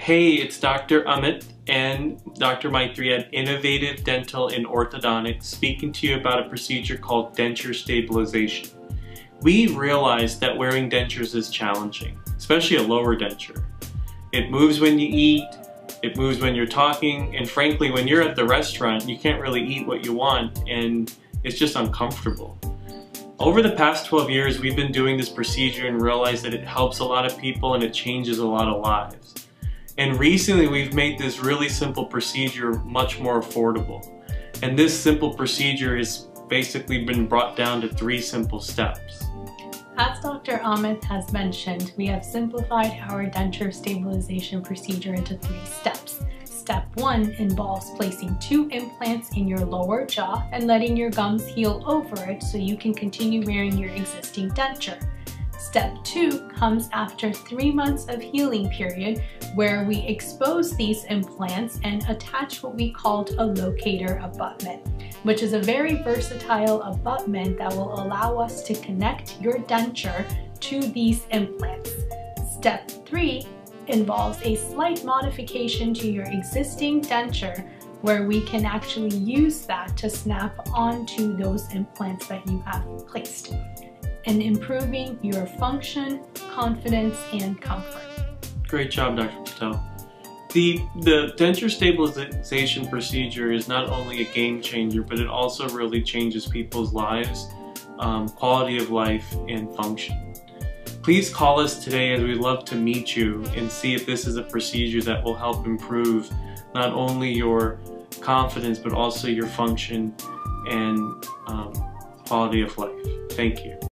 Hey, it's Dr. Amit and Dr. Maitri at Innovative Dental and Orthodontics speaking to you about a procedure called denture stabilization. We realized that wearing dentures is challenging, especially a lower denture. It moves when you eat, it moves when you're talking, and frankly, when you're at the restaurant, you can't really eat what you want and it's just uncomfortable. Over the past 12 years, we've been doing this procedure and realized that it helps a lot of people and it changes a lot of lives. And recently, we've made this really simple procedure much more affordable. And this simple procedure has basically been brought down to 3 simple steps. As Dr. Amit has mentioned, we have simplified our denture stabilization procedure into 3 steps. Step 1 involves placing 2 implants in your lower jaw and letting your gums heal over it so you can continue wearing your existing denture. Step 2 comes after 3 months of healing period, where we expose these implants and attach what we called a locator abutment, which is a very versatile abutment that will allow us to connect your denture to these implants. Step 3 involves a slight modification to your existing denture, where we can actually use that to snap onto those implants that you have placed, and improving your function, confidence, and comfort. Great job, Dr. Patel. The denture stabilization procedure is not only a game changer, but it also really changes people's lives, quality of life, and function. Please call us today, as we'd love to meet you and see if this is a procedure that will help improve not only your confidence, but also your function and quality of life. Thank you.